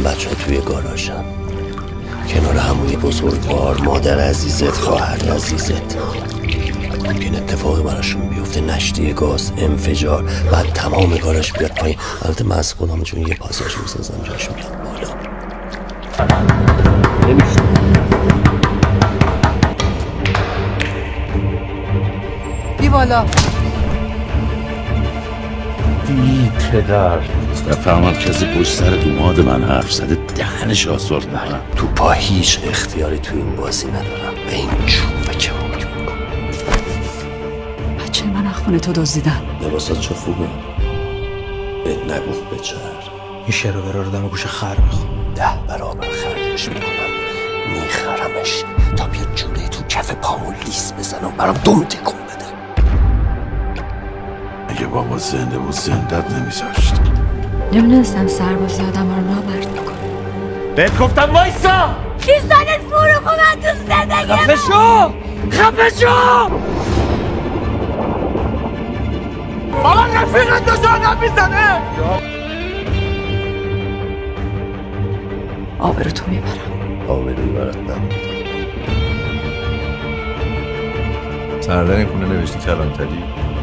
الان بچه ها توی گاراژن کنار عموی بزرگوار، مادر عزیزت، خواهر عزیزت. ممکن اتفاقی براشون بیفته، نشتی گاز، انفجار، بعد تمام گاراژ بیاد پایین. البته من از خودم چون یه پاساژ میسازم جاش میاد بالا. نمیشه. بی بالا. بی پدر. نفهمم کسی پشت سر دوماد من حرف زده دهنش آسفالت میکنم. تو پا هیچ اختیاری تو این بازی ندارم. به این چوبه که حکم میکنم. بچه من اخوان تو دزدیدن. لباسات چه خوبه. بهت نگفت بچر. این شعر و برار دم گوش خر میخوام. 10 برابر خرجش میکنم. میخرمش تا بیا جوله تو کف پامون لیس بزن و برام دم تکون بده. اگه بابا زنده بود زندت نمیذاشت. نمیدونستم سربازی آدم رو نابرد میکنه. بهت گفتم وایسا. کیستانت فروخ من تو زندگی. خفه شو. خفه شو. بابا رفیقت داشت آدم میزنه. آبرو تو میبرم. آبروی برات نبود. سردن این خونه نوشتی کلانتری.